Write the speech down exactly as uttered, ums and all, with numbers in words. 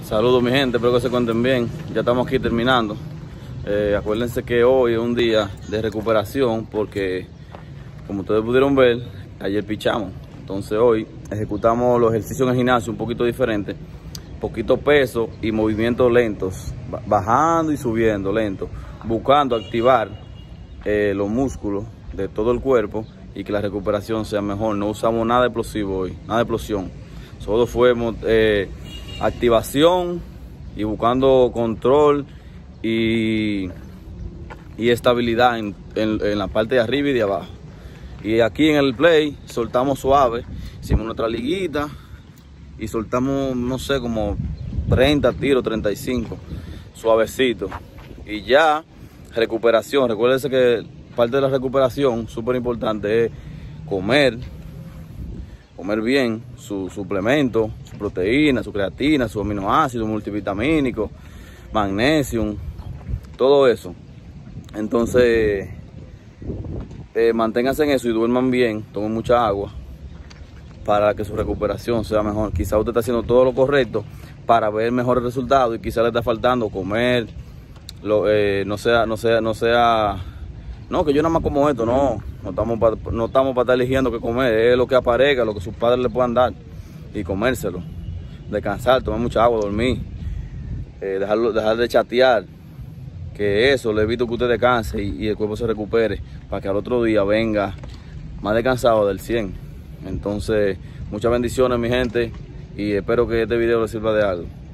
Saludos mi gente, espero que se encuentren bien. Ya estamos aquí terminando. Eh, acuérdense que hoy es un día de recuperación porque, como ustedes pudieron ver, ayer pichamos. Entonces hoy ejecutamos los ejercicios en el gimnasio un poquito diferente. Poquito peso y movimientos lentos, bajando y subiendo lento, buscando activar eh, los músculos de todo el cuerpo y que la recuperación sea mejor. No usamos nada de explosivo hoy, nada de explosión. Solo fue eh, activación y buscando control y, y estabilidad en, en, en la parte de arriba y de abajo. Y aquí en el play soltamos suave, hicimos nuestra liguita y soltamos, no sé, como treinta tiros, treinta y cinco, suavecito. Y ya, recuperación. Recuérdense que parte de la recuperación, súper importante, es comer, comer bien, su suplemento, su proteína, su creatina, su aminoácidos, multivitamínicos, magnesio, todo eso. Entonces, eh, manténganse en eso y duerman bien, tomen mucha agua para que su recuperación sea mejor. Quizá usted está haciendo todo lo correcto para ver mejores resultados y quizá le está faltando comer, lo, eh, no sea, no sea, no sea, no, que yo nada más como esto, no, no estamos para no estamos para estar eligiendo qué comer, es lo que aparezca, lo que sus padres le puedan dar y comérselo, descansar, tomar mucha agua, dormir, eh, dejarlo, dejar de chatear, que eso le evito que usted descanse y, y el cuerpo se recupere para que al otro día venga más descansado del cien. Entonces, muchas bendiciones mi gente y espero que este video les sirva de algo.